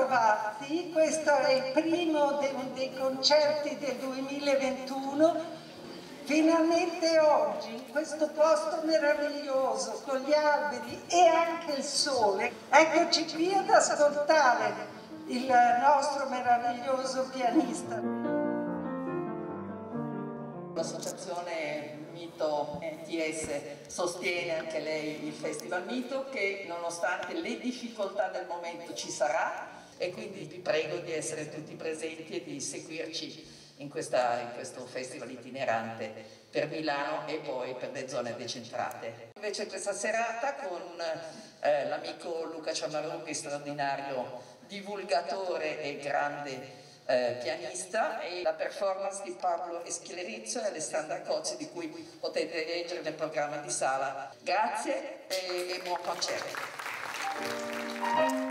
bentrovati, questo è il primo dei concerti del 2021. Finalmente oggi, in questo posto meraviglioso, con gli alberi e anche il sole, eccoci qui ad ascoltare il nostro meraviglioso pianista. L'associazione Mito TS sostiene anche lei il Festival Mito, che nonostante le difficoltà del momento ci sarà, e quindi vi prego di essere tutti presenti e di seguirci in questo festival itinerante per Milano e poi per le zone decentrate. Invece questa serata con l'amico Luca Ciamarrughi, straordinario divulgatore e grande pianista, e la performance di Pablo Eschelerizzo e Alessandra Cozzi, di cui potete leggere nel programma di sala. Grazie e buon concerto.